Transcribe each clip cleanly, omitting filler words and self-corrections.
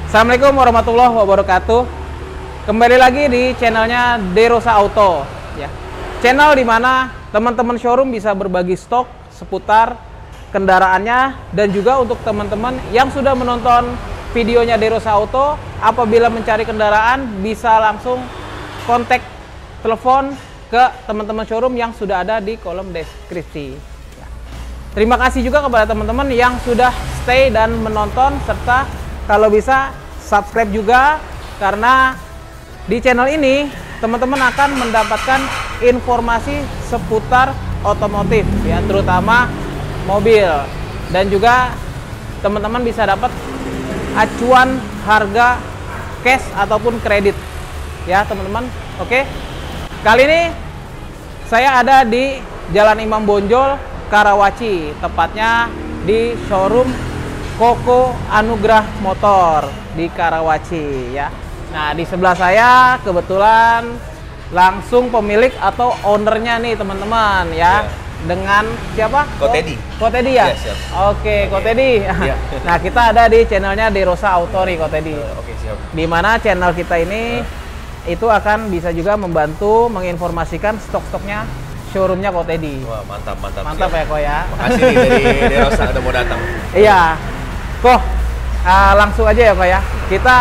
Assalamualaikum warahmatullahi wabarakatuh. Kembali lagi di channelnya Derosa Auto ya. Channel dimana teman-teman showroom bisa berbagi stok seputar kendaraannya, dan juga untuk teman-teman yang sudah menonton videonya Derosa Auto, apabila mencari kendaraan bisa langsung kontak telepon ke teman-teman showroom yang sudah ada di kolom deskripsi ya. Terima kasih juga kepada teman-teman yang sudah stay dan menonton, serta kalau bisa subscribe juga, karena di channel ini teman-teman akan mendapatkan informasi seputar otomotif ya, terutama mobil, dan juga teman-teman bisa dapat acuan harga cash ataupun kredit ya teman-teman. Oke, kali ini saya ada di Jalan Imam Bonjol, Karawaci, tepatnya di showroom Koko Anugrah Motor di Karawaci ya. Nah, di sebelah saya kebetulan langsung pemilik atau ownernya nih teman-teman ya. Dengan siapa? Ko Teddy. Ko Teddy ya? Siap. Oke, Ko Teddy. Ya. Nah, kita ada di channelnya Derosa Auto nih, Ko Teddy. Oke, siap. Dimana channel kita ini itu akan bisa juga membantu menginformasikan stok-stoknya showroomnya Ko Teddy. Wah, mantap. Mantap siap. ya, Ko ya. Makasih nih dari Derosa udah mau datang. Iya. Ko, langsung aja ya, Ko ya. Kita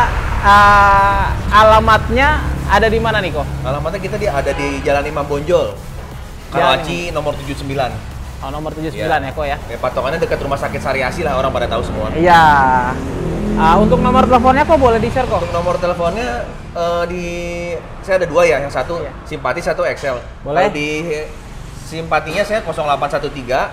alamatnya ada di mana nih, Ko? Alamatnya kita ada di Jalan Imam Bonjol, Karawaci nomor 79. Oh, nomor 79 ya, Ko ya. Patokannya dekat Rumah Sakit Sariasi lah, orang pada tahu semua. Iya. Untuk nomor teleponnya kok boleh di-share kok? Untuk nomor teleponnya saya ada dua ya, yang satu simpati, satu Excel. Boleh. Kalau di simpatinya saya 0813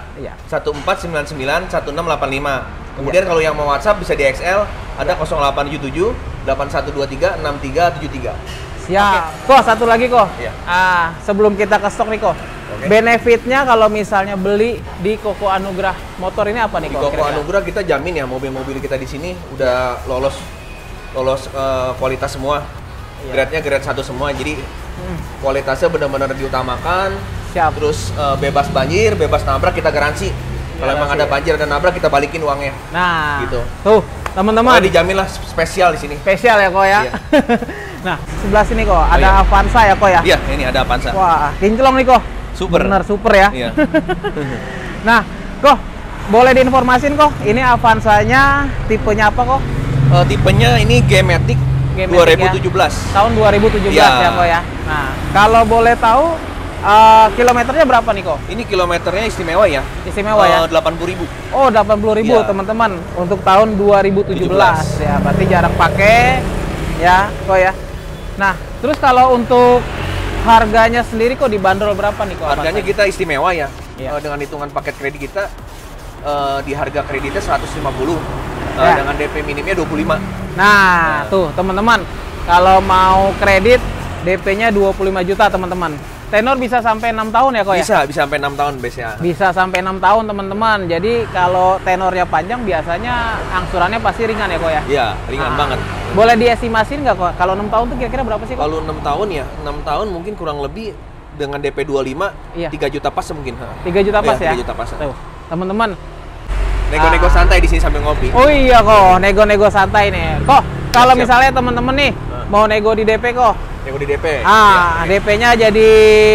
1499 1685. Kemudian kalau yang mau WhatsApp bisa di XL ada 0877 8123 6373. Siap. Kok satu lagi kok. Iya. Sebelum kita ke stok nih kok. Oke. Benefitnya kalau misalnya beli di Koko Anugrah Motor ini apa nih Di kok? Koko Anugrah kita jamin ya, mobil-mobil kita di sini udah lolos kualitas semua. Iya. Grade-nya grade 1 semua. Jadi kualitasnya benar-benar diutamakan. Siap. Terus bebas banjir, bebas nabrak, kita garansi. Kalau emang ada banjir dan nabrak, kita balikin uangnya. Nah, gitu. Tuh, teman-teman. Dijamin lah spesial di sini. Spesial ya kok ya. Iya. Nah, sebelah sini kok ada Avanza ya kok ya. Iya, ini ada Avanza. Wah, kinclong nih kok. Super. Bener super ya. Iya. Nah, kok boleh diinformasin kok, ini Avanzanya tipenya apa kok? Tipenya ini G-Matic 2017. Ya. Tahun 2017 ya kok ya. Nah, kalau boleh tahu kilometernya berapa nih kok? Ini kilometernya istimewa ya. Istimewa ya? 80.000. Oh, 80.000 Ya. teman-teman untuk tahun 2017 ya. Berarti jarang pakai ya kok ya. Nah, terus kalau untuk harganya sendiri kok dibanderol berapa nih kok? Harganya kita istimewa ya. Iya. Dengan hitungan paket kredit kita di harga kreditnya 150. Ya. Dengan DP minimnya 25. Nah, tuh teman-teman, kalau mau kredit DP-nya 25 juta teman-teman. Tenor bisa sampai 6 tahun ya kok ya? Bisa sampai 6 tahun biasanya. Bisa sampai 6 tahun teman-teman. Jadi kalau tenornya panjang biasanya angsurannya pasti ringan ya kok ya? Iya, ringan banget. Boleh diestimasin nggak kok? Kalau 6 tahun tuh kira-kira berapa sih kok? Kalau 6 tahun ya, 6 tahun mungkin kurang lebih dengan DP 25, Iya. 3 juta pas mungkin. 3 juta pas ya? 3 juta pas. Tuh, teman-teman. Nego-nego santai di sini sambil ngopi. Oh iya kok, nego-nego santai nih. Kok, kalau Siap. misalnya teman-teman nih mau nego di DP kok. Nego di DP. DP-nya jadi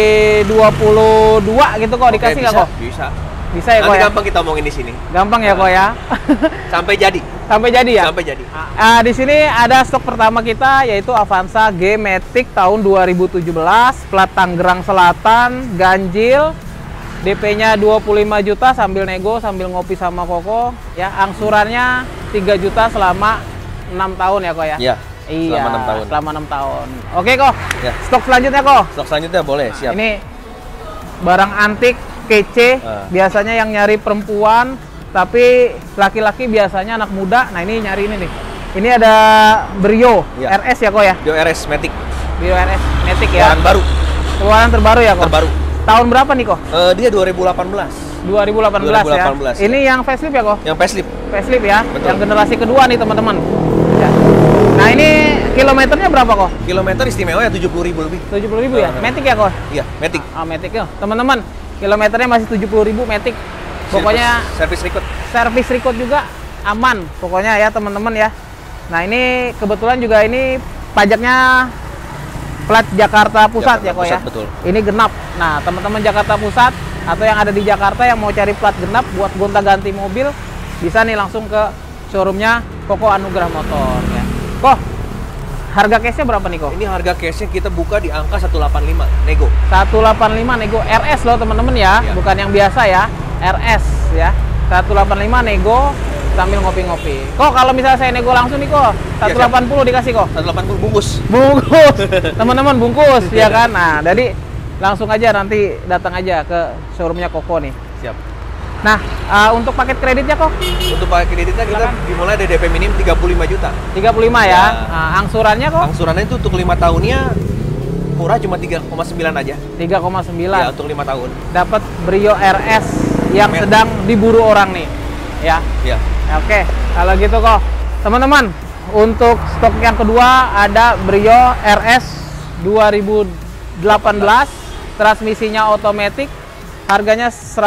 22 gitu kok, dikasih nggak kok? Bisa. Bisa ya kok Nanti ya? gampang kita omongin di sini. Gampang ya kok ya? Sampai jadi. Sampai jadi ya? Sampai jadi. Di sini ada stok pertama kita, yaitu Avanza G-Matic tahun 2017, plat Tangerang Selatan, ganjil, DP-nya 25 juta sambil nego, sambil ngopi sama Koko, ya. Angsurannya 3 juta selama 6 tahun ya kok ya? Iya. Iya, Selama 6 tahun. selama 6 tahun. Oke kok, Ya. stok selanjutnya kok. Stok selanjutnya boleh, siap. Ini barang antik, kece, biasanya yang nyari perempuan, tapi laki-laki biasanya anak muda. Nah ini nyari ini nih. Ini ada Brio Ya. RS ya kok ya? Brio RS Matic. Brio RS Matic ya? Keluaran baru. Keluaran terbaru ya kok? Terbaru. Tahun berapa nih kok? Dia 2018. 2018 ya? 2018, Ini yang facelift ya kok? Yang facelift. Facelift ya? Betul. Yang generasi kedua nih teman-teman. Ya. Nah ini kilometernya berapa kok? Kilometer istimewa ya 70.000 lebih. 70.000 ya? Matic ya kok? Iya, Matic. Matic ya. Teman-teman, kilometernya masih 70.000 Matic. Pokoknya service record. servis record juga aman. Pokoknya ya teman-teman ya. Nah, ini kebetulan juga ini pajaknya plat Jakarta Pusat, ya kok ya. Betul. Ini genap. Nah, teman-teman Jakarta Pusat atau yang ada di Jakarta yang mau cari plat genap buat gonta-ganti mobil, bisa nih langsung ke showroomnya Koko Anugrah Motor ya. Kok harga cashnya berapa nih kok? Ini harga cashnya kita buka di angka 185 nego. 185 nego RS loh teman-teman ya, bukan yang biasa ya, RS ya. 185 nego sambil ngopi-ngopi. Kok kalau misalnya saya nego langsung nih kok 180 dikasih kok. 180 bungkus. Bungkus. Teman-teman bungkus ya kan. Nah, jadi langsung aja nanti datang aja ke showroomnya Koko nih. Siap. Nah, untuk paket kreditnya kok? Untuk paket kreditnya kita dimulai dari DP minim 35 juta. 35 ya. Nah, angsurannya kok? Angsurannya itu untuk 5 tahunnya murah, cuma 3,9 aja. 3,9. Ya, untuk 5 tahun. Dapat Brio RS yang sedang diburu orang nih. Ya. Ya. Oke, kalau gitu kok. Teman-teman, untuk stok yang kedua ada Brio RS 2018, transmisinya otomatis, harganya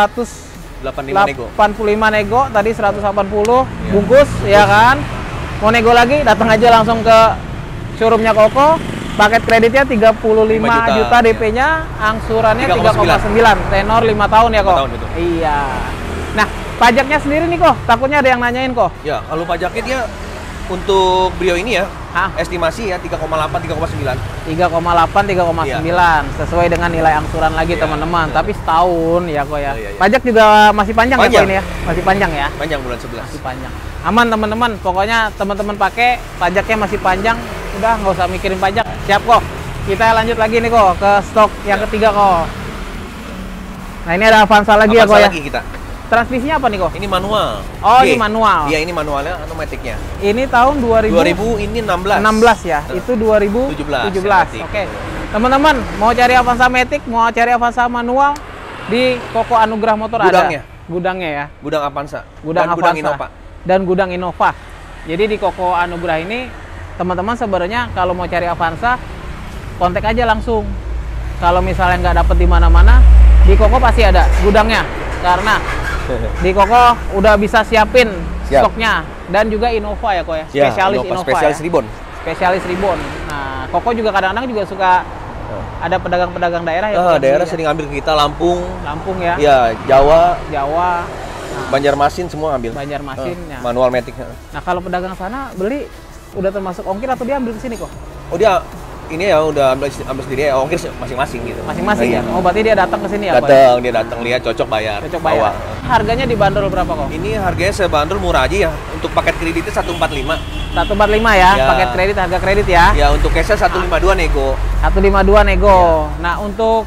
185 nego, tadi 180 bungkus ya kan. Mau nego lagi datang aja langsung ke showroomnya Koko. Paket kreditnya 35 juta DP-nya, angsurannya 3,9, tenor 5 tahun ya kok. 5 tahun itu. Iya. Nah, pajaknya sendiri nih kok, takutnya ada yang nanyain kok. Ya, kalau pajaknya dia untuk Brio ini ya, estimasi ya 3,8, 3,9. 3,8, 3,9 sesuai dengan nilai angsuran lagi teman-teman. Tapi setahun ya kok ya. Pajak juga masih panjang ya kok ini ya? Masih panjang ya? Panjang bulan 11. Masih panjang. Aman teman-teman, pokoknya teman-teman pakai, pajaknya masih panjang, udah nggak usah mikirin pajak. Siap kok. Kita lanjut lagi nih kok ke stok yang ketiga kok. Nah, ini ada Avanza lagi ya kok ya. Lagi kita. Transmisinya apa nih kok? Ini manual. Oh, ini manual. Iya, ini manualnya, automatiknya. Ini tahun 2000 ini 16. 16 ya. Itu 2017. Oke. Teman-teman, mau cari Avanza Matic, mau cari Avanza manual di Koko Anugrah Motor Gudangnya. ada. Gudangnya ya. Gudang Avanza. Gudang Avanza. Gudang Innova. Dan Gudang Innova. Jadi di Koko Anugrah ini teman-teman sebenarnya kalau mau cari Avanza kontak aja langsung. Kalau misalnya nggak dapet di mana-mana, di Koko pasti ada gudangnya. Karena di Koko udah bisa siapin stoknya, dan juga Innova ya kok ya, spesialis Innova, spesialis ya. Ribbon. Spesialis Ribbon. Nah, Koko juga kadang-kadang juga suka ada pedagang-pedagang daerah ya. Daerah sering ambil ke kita, Lampung ya. Ya, Jawa. Nah, Banjarmasin semua ambil. Banjarmasin ya. Manual Matic. Nah, kalau pedagang sana beli udah termasuk ongkir atau dia ambil ke sini kok? Oh, dia ini ya udah ambil sendiri ya, ongkir masing-masing gitu. Masing-masing ya. Oh, berarti dia datang ke sini ya, Pak? Dia datang lihat, cocok bayar. Cocok bayar. Harganya dibanderol berapa kok? Ini harganya sebanderol murah aja ya. Untuk paket kreditnya 145. 145 ya, paket kredit, harga kredit ya. Ya, untuk cashnya 152 nego. 152 nego. Ya. Nah, untuk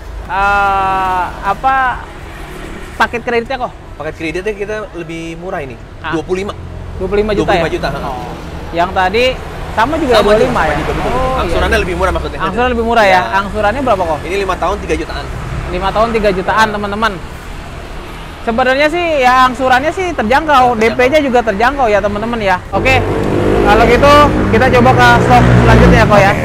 apa paket kreditnya kok? Paket kreditnya kita lebih murah ini. 25 juta ya? 25 juta. Oh. Yang tadi sama juga 25 ya? Oh, angsurannya lebih murah maksudnya. Angsuran lebih murah ya? Angsurannya berapa kok? Ini 5 tahun 3 jutaan. 5 tahun 3 jutaan teman-teman. Sebenarnya sih ya angsurannya sih terjangkau, DP-nya juga terjangkau ya teman-teman ya. Oke, kalau gitu kita coba ke stok selanjutnya kok ya.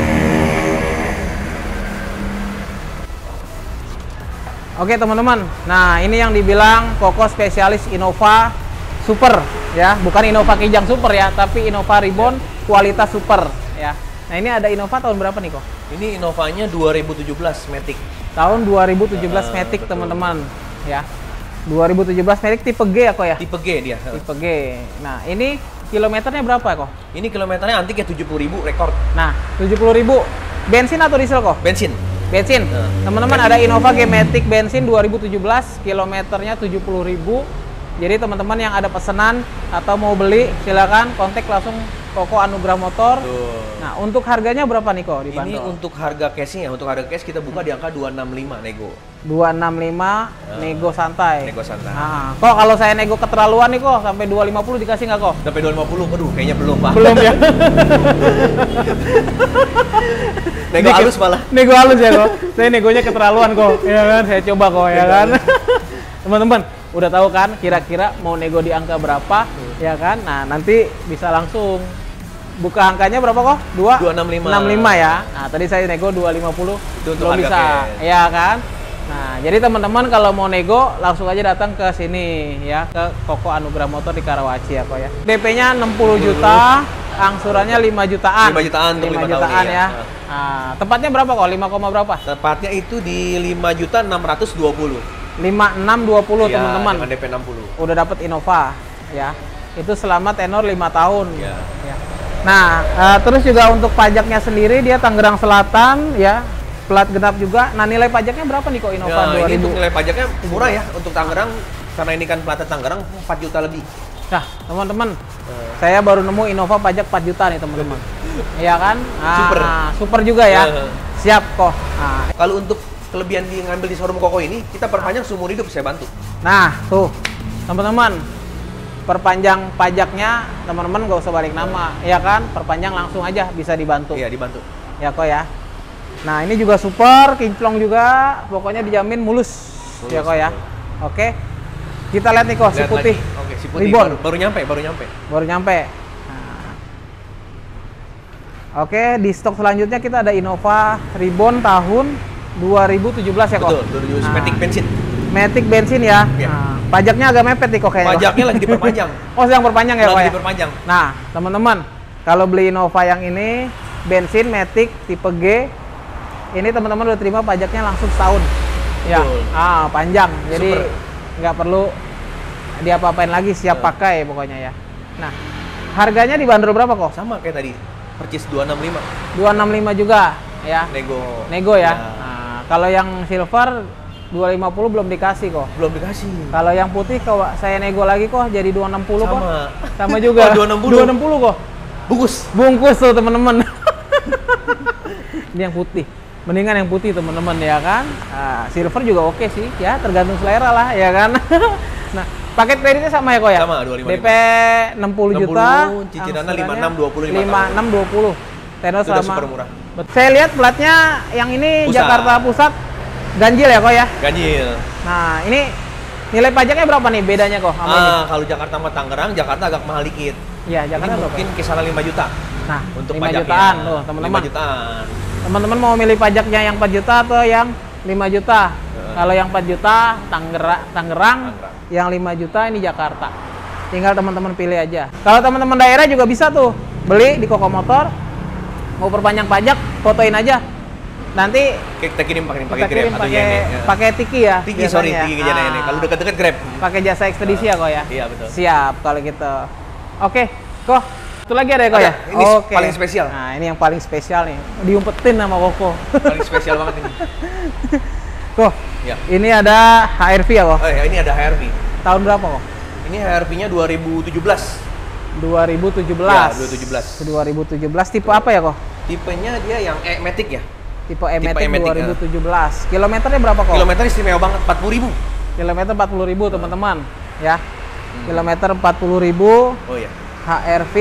Oke teman-teman, nah ini yang dibilang Koko spesialis Innova Super ya, bukan Innova Kijang Super ya, tapi Innova Ribbon kualitas super ya. Nah ini ada Innova tahun berapa nih kok? Ini Innovanya 2017 Matic. Tahun 2017 Matic teman-teman ya. 2017 Matic tipe G ya kok ya? Tipe G dia. Tipe G. Nah ini kilometernya berapa kok? Ini kilometernya antik ya 70.000 rekor. Nah 70.000 bensin atau diesel kok? Bensin. Bensin. Teman-teman ada Innova G Matic bensin 2017, kilometernya 70.000. Jadi teman-teman yang ada pesanan atau mau beli silakan kontak langsung Koko Anugrah Motor. Nah, untuk harganya berapa nih kok dibanderol? Ini untuk harga cashnya, untuk harga cash kita buka di angka 265 nego. 265 nego santai. Nego santai. Nah, kok kalau saya nego keterlaluan nih kok sampai 250 dikasih nggak kok? Sampai 250, aduh kayaknya belum Pak. Belum ya? Nego halus malah. Nego halus ya kok. Saya negonya keterlaluan kok. Ya kan, saya coba kok ya kan. Teman-teman, udah tahu kan kira-kira mau nego di angka berapa ya kan? Nah, nanti bisa langsung buka angkanya berapa kok? 265 ya. Nah, tadi saya nego 250 belum bisa. Ya kan? Nah, jadi teman-teman kalau mau nego langsung aja datang ke sini ya, ke Koko Anugrah Motor di Karawaci ya kok ya. DP-nya 60 juta, angsurannya 5 jutaan. 5 jutaan untuk 5 jutaan tahun ya. Nah, tepatnya berapa kok? 5, berapa? Tepatnya itu di 5.620. 5620 Ya, teman-teman. dengan DP 60. Udah dapat Innova ya. Itu selama tenor 5 tahun. Ya. Ya. Nah, terus juga untuk pajaknya sendiri dia Tangerang Selatan ya. Plat genap juga. Nah, nilai pajaknya berapa nih kok Innova Ya, 2000? ini untuk nilai pajaknya murah ya untuk Tangerang, karena ini kan platnya Tangerang 4 juta lebih. Nah, teman-teman, saya baru nemu Innova pajak 4 juta nih, teman-teman. Iya kan? Super. Super juga ya. Siap kok. Nah, Kalau untuk kelebihan di ngambil di showroom Koko ini, kita perpanjang seumur hidup, saya bantu. nah, tuh. Teman-teman, perpanjang pajaknya, teman-teman nggak usah balik nama, ya kan? Perpanjang langsung aja bisa dibantu. Iya, dibantu. Ya kok ya. Nah, ini juga super, kinclong juga, pokoknya dijamin mulus. Ya kok ya. Oke. Kita lihat nih kok si Lihat putih. lagi. Oke, si putih Ribbon. baru nyampe. Baru nyampe. Nah. Oke, di stok selanjutnya kita ada Innova Ribbon tahun 2017 ya kok. Betul, 2017 Matic bensin. Matic bensin ya. Iya. Nah, pajaknya agak mepet nih kok kayaknya. Pajaknya lagi diperpanjang. Oh, sedang perpanjang ya kok Lagi ya. diperpanjang. Nah, teman-teman, kalau beli Innova yang ini bensin Matic tipe G, ini teman-teman udah terima pajaknya langsung setahun. Ya, Betul. panjang. Jadi Super. nggak perlu diapa-apain lagi, siap pakai pokoknya ya. Nah, harganya dibanderol berapa kok? Sama kayak tadi. Percis 265. 265 juga ya. Nego Ya. Ya. Nah, kalau yang silver 250 belum dikasih kok. Belum dikasih. Kalau yang putih kalau saya nego lagi kok jadi 260 kok. Sama. Sama juga. Oh, 260. 260 kok. Bungkus tuh teman-teman. Ini yang putih. Mendingan yang putih teman-teman ya kan. Nah, silver juga oke sih ya, tergantung selera lah ya kan. Nah, paket kreditnya sama ya kok ya? Sama, 255. DP 60 juta, cicilannya angsurannya 5620. 5620. Tenor Itu udah selama. super murah. Saya lihat platnya yang ini Pusat. Jakarta Pusat ganjil ya kok ya? Ganjil. Nah, ini nilai pajaknya berapa nih bedanya kok sama ini? Kalau Jakarta sama Tangerang, Jakarta agak mahal dikit. Iya, Jakarta Ini berapa? mungkin kisaran 5 juta. Nah, Untuk 5 pajaknya. jutaan tuh, teman-teman. 5 jutaan. Teman-teman mau milih pajaknya yang 4 juta atau yang 5 juta? Kalau yang 4 juta Tangerang, yang 5 juta ini Jakarta. Tinggal teman-teman pilih aja. Kalau teman-teman daerah juga bisa tuh beli di Koko Motor. Mau perpanjang pajak, fotoin aja. Nanti Kita kirim pakai kita Grab kirim atau Yen, ya. pakai Tiki ya. Tiki, biasanya. sorry, Tiki kejadian ini. Kalau deket-deket Grab. Pakai jasa ekspedisi ya kok ya. Iya, betul. Siap kalau gitu. Oke, kok. Itu lagi ada ya kok Ada, ya? ini paling spesial. Nah, ini yang paling spesial nih. Diumpetin sama Koko. Paling spesial banget ini. Kok. Ya. Ini ada HRV ya kok. Oh ya, ini ada HRV. Tahun berapa kok? Ini HRV-nya 2017. 2017. Ya, 2017. 2017 tipe apa ya kok? Tipenya dia yang E-Matic ya. Tipe E-Matic E-Matic, 2017. Kilometernya berapa kok? Kilometer istimewa banget, 40.000. Kilometer 40.000 teman-teman. Ya. Kilometer 40.000. Oh iya. HRV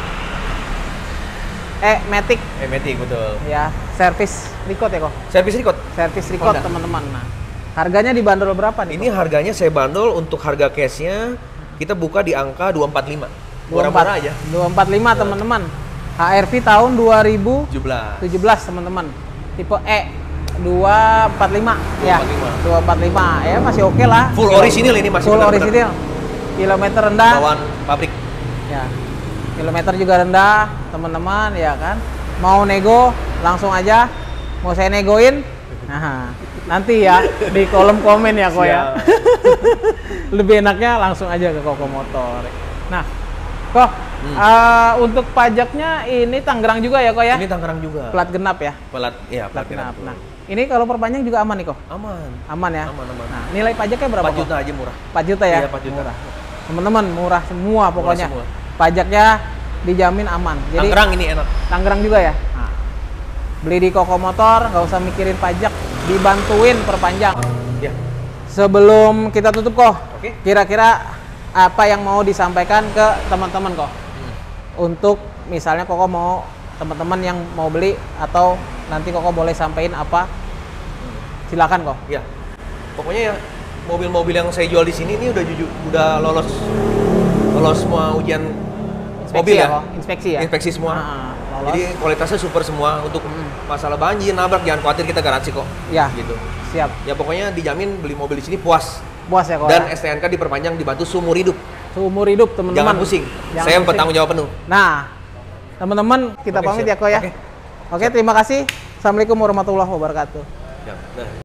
E-Matic E-Matic betul. ya, servis record ya kok. Servis record. Servis record Honda. teman-teman. Nah, harganya dibanderol berapa nih? Ini harganya saya bandol untuk harga cashnya kita buka di angka 245. Murah-murah aja. 245 teman-teman. HRV tahun 17. 2017 teman-teman. Tipe E 245 ya. 245 ya masih oke lah. Full orisinil ini masih full benar-benar. orisinil. Kilometer rendah. Bawaan pabrik. Ya. Kilometer juga rendah, teman-teman ya kan. Mau nego langsung aja. Mau saya negoin. Nah, nanti ya di kolom komen ya kok ya. Lebih enaknya langsung aja ke Koko Motor. Nah, kok untuk pajaknya ini Tangerang juga ya kok ya? Ini Tangerang juga. Plat genap ya? Plat genap. Nah, ini kalau perpanjang juga aman nih kok? Aman. Aman ya? Aman. Nah, nilai pajaknya berapa 4 juta kok? aja murah. 4 juta ya? Iya, 4 juta. Murah. Teman-teman, murah semua pokoknya. semua. Pajaknya dijamin aman. Jadi Tangerang ini enak. Tangerang juga ya? Nah, beli di Koko Motor, nggak usah mikirin pajak, dibantuin perpanjang. Ya. Sebelum kita tutup kok, Oke. kira-kira apa yang mau disampaikan ke teman-teman kok? Untuk misalnya Koko mau teman-teman yang mau beli atau nanti Koko boleh sampaikan apa? Silakan kok. Ya. Pokoknya ya mobil-mobil yang saya jual di sini ini udah lolos semua ujian mobil ya. kok? Inspeksi ya. Inspeksi semua. Lolos. Jadi kualitasnya super semua. Untuk masalah banjir, nabrak jangan khawatir, kita garansi kok. Ya. Gitu. Siap. Ya pokoknya dijamin beli mobil di sini puas. Puas ya kok. Dan ya? STNK diperpanjang dibantu seumur hidup. Seumur hidup teman-teman. Jangan pusing. Jangan Saya pusing. bertanggung jawab penuh. Nah, Teman-teman, kita pamit ya, Ko ya. Oke, terima kasih. Assalamualaikum warahmatullahi wabarakatuh. Siap. Nah.